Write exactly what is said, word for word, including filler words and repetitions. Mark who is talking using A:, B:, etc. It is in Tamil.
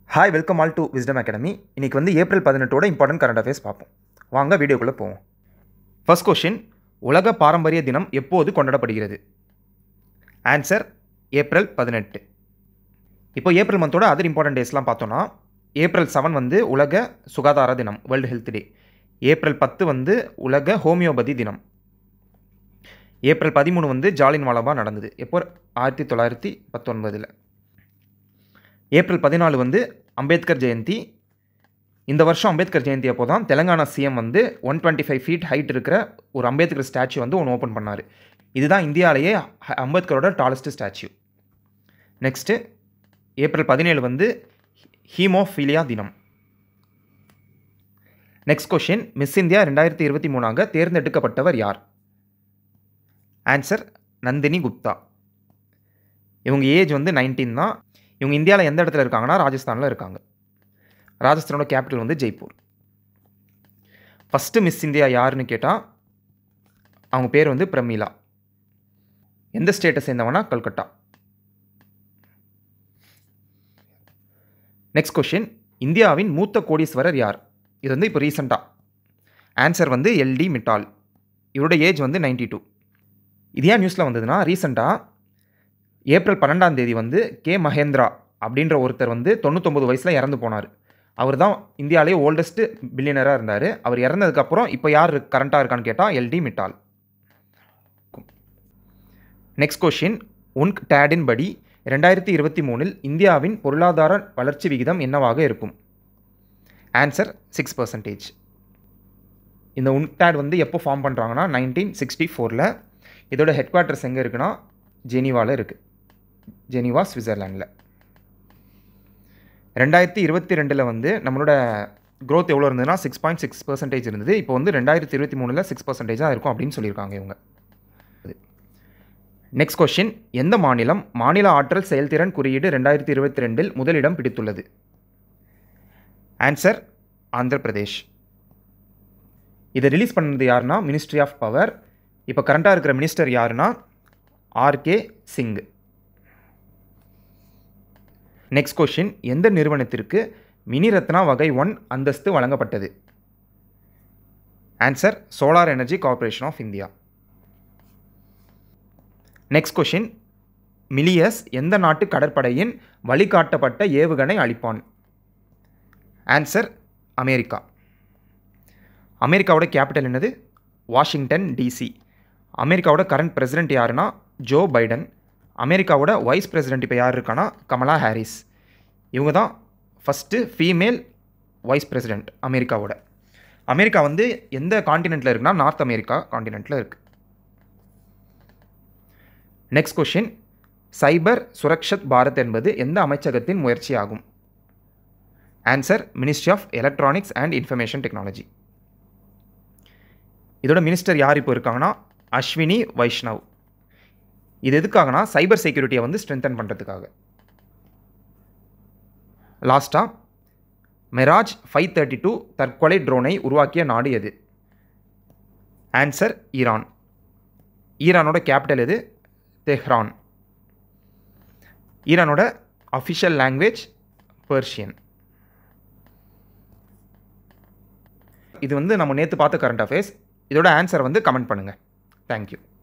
A: Hi welcome all to Wisdom Academy. இன்றைக்கி வந்து ஏப்ரல் பதினெட்டோட இம்பார்ட்டன்ட் கரண்ட் அஃபேர்ஸ் பார்ப்போம். வாங்க வீடியோக்குள்ளே போவோம். ஃபர்ஸ்ட் கொஷின், உலக பாரம்பரிய தினம் எப்போது கொண்டாடப்படுகிறது? ஆன்சர் ஏப்ரல் பதினெட்டு. இப்போ ஏப்ரல் மந்தோட அதர் இம்பார்ட்டன்ட் டேஸ்லாம் பார்த்தோன்னா, ஏப்ரல் செவன் வந்து உலக சுகாதார தினம், வேர்ல்டு ஹெல்த் டே. ஏப்ரல் பத்து வந்து உலக ஹோமியோபதி தினம். ஏப்ரல் பதிமூணு வந்து ஜாலியன் வாலாபாக் நடந்தது. எப்போ? ஆயிரத்தி தொள்ளாயிரத்தி பத்தொன்பதில். ஏப்ரல் பதினாலு வந்து அம்பேத்கர் ஜெயந்தி. இந்த வருஷம் அம்பேத்கர் ஜெயந்தி அப்போ தான் தெலங்கானா சிஎம் வந்து one twenty five feet height இருக்கிற ஒரு அம்பேத்கர் ஸ்டாச்சு வந்து ஒன்று ஓப்பன் பண்ணார். இதுதான் இந்தியாவிலேயே அம்பேத்கரோட டாலஸ்ட் ஸ்டாச்சு. நெக்ஸ்ட்டு ஏப்ரல் பதினேழு வந்து ஹீமோஃபீலியா தினம். நெக்ஸ்ட் கொஷின், மிஸ் இந்தியா ரெண்டாயிரத்தி இருபத்தி மூணாக தேர்ந்தெடுக்கப்பட்டவர் யார்? ஆன்சர் நந்தினி குப்தா. இவங்க ஏஜ் வந்து நைன்டீன் தான். இவங்க இந்தியாவில் எந்த இடத்துல இருக்காங்கன்னா ராஜஸ்தானில் இருக்காங்க. ராஜஸ்தானோட கேபிட்டல் வந்து ஜெய்ப்பூர். ஃபஸ்ட்டு மிஸ் இந்தியா யாருன்னு கேட்டால் அவங்க பேர் வந்து பிரமீளா. எந்த ஸ்டேட்டை சேர்ந்தவனா? கல்கட்டா. நெக்ஸ்ட் கொஷின், இந்தியாவின் மூத்த கோடீஸ்வரர் யார்? இது வந்து இப்போ ரீசெண்டாக. ஆன்சர் வந்து எல்டி மிட்டால். இவரோட ஏஜ் வந்து நைன்டி டூ. இது ஏன் நியூஸில் வந்ததுன்னா, ரீசெண்டாக ஏப்ரல் பன்னெண்டாம் தேதி வந்து கே மகேந்திரா அப்படின்ற ஒருத்தர் வந்து தொண்ணூத்தொம்பது வயசில் இறந்து போனார். அவர் தான் இந்தியாவிலேயே ஓல்டஸ்ட் பில்லியனராக இருந்தார். அவர் இறந்ததுக்கப்புறம் இப்போ யார் கரண்ட்டாக இருக்கான்னு கேட்டால் எல்டி மிட்டால். நெக்ஸ்ட் கொஷின், உன்க் டேடின் படி ரெண்டாயிரத்தி இருபத்தி மூணில் இந்தியாவின் பொருளாதார வளர்ச்சி விகிதம் என்னவாக இருக்கும்? Answer six percentage. இந்த உன்க்டாட் வந்து எப்போ ஃபார்ம் பண்ணுறாங்கன்னா நைன்டீன் சிக்ஸ்டி ஃபோரில். இதோட ஹெட் குவார்ட்டர்ஸ் எங்கே இருக்குன்னா ஜெனீவாவில் இருக்குது. ஜெனீவா, சுவிட்சர்லாண்டில். ரெண்டாயிரத்தி இருபத்தி ரெண்டில் வந்து நம்மளோட க்ரோத் எவ்வளோ இருந்ததுன்னா சிக்ஸ் பாயிண்ட் சிக்ஸ் பர்சன்டேஜ் இருந்தது. இப்போ வந்து ரெண்டாயிரத்தி இருபத்தி மூணில் சிக்ஸ் பர்சன்டேஜாக இருக்கும் அப்படின்னு சொல்லியிருக்காங்க இவங்க. நெக்ஸ்ட் கொஷின், எந்த மாநிலம் மாநில ஆற்றல் செயல்திறன் குறியீடு ரெண்டாயிரத்தி இருபத்தி ரெண்டில் முதலிடம் பிடித்துள்ளது? ஆன்சர் ஆந்திர பிரதேஷ். இதை ரிலீஸ் பண்ணது யாருன்னா மினிஸ்ட்ரி ஆஃப் பவர். இப்போ கரண்ட்டாக இருக்கிற மினிஸ்டர் யாருன்னா ஆர்கே சிங். நெக்ஸ்ட் கொஷின், எந்த நிறுவனத்திற்கு மினிரத்னா வகை ஒன் அந்தஸ்து வழங்கப்பட்டது? Answer solar energy corporation of India. Next question, Milius எந்த நாட்டு கடற்படையின் வழிகாட்டப்பட்ட ஏவுகணை அளிப்பான்? Answer America. அமெரிக்காவோட கேபிட்டல் என்னது? Washington DC. அமெரிக்காவோட கரண்ட் பிரசிடென்ட் யாருன்னா ஜோ பைடன். அமெரிக்காவோட வைஸ் பிரசிடென்ட் இப்போ யார் இருக்கான்னா கமலா ஹாரிஸ். இவங்க தான் ஃபஸ்ட்டு ஃபீமேல் வைஸ் பிரசிடென்ட் அமெரிக்காவோட. அமெரிக்கா வந்து எந்த காண்டினென்ட்டில் இருக்குன்னா நார்த் அமெரிக்கா காண்டினென்ட்டில் இருக்குது. Next question, cyber Surakshit Bharat என்பது எந்த அமைச்சகத்தின் முயற்சி ஆகும்? Answer ministry of electronics and information technology. இதோட மினிஸ்டர் யார் இப்போ இருக்காங்கன்னா அஸ்வினி வைஷ்ணவ். இது எதுக்காகனா சைபர் செக்யூரிட்டியை வந்து ஸ்ட்ரென்தன் பண்ணுறதுக்காக. லாஸ்ட்டாக, மெராஜ் ஃபைவ் தேர்ட்டி டூ தற்கொலை ட்ரோனை உருவாக்கிய நாடு எது? Answer Iran. ஈரானோட கேபிட்டல் எது? தெஹ்ரான். ஈரானோட அஃபிஷியல் லாங்குவேஜ் பெர்ஷியன். இது வந்து நம்ம நேற்று பார்த்த கரண்ட் அஃபேர்ஸ். இதோட ஆன்சர் வந்து கமெண்ட் பண்ணுங்கள். தேங்க்யூ.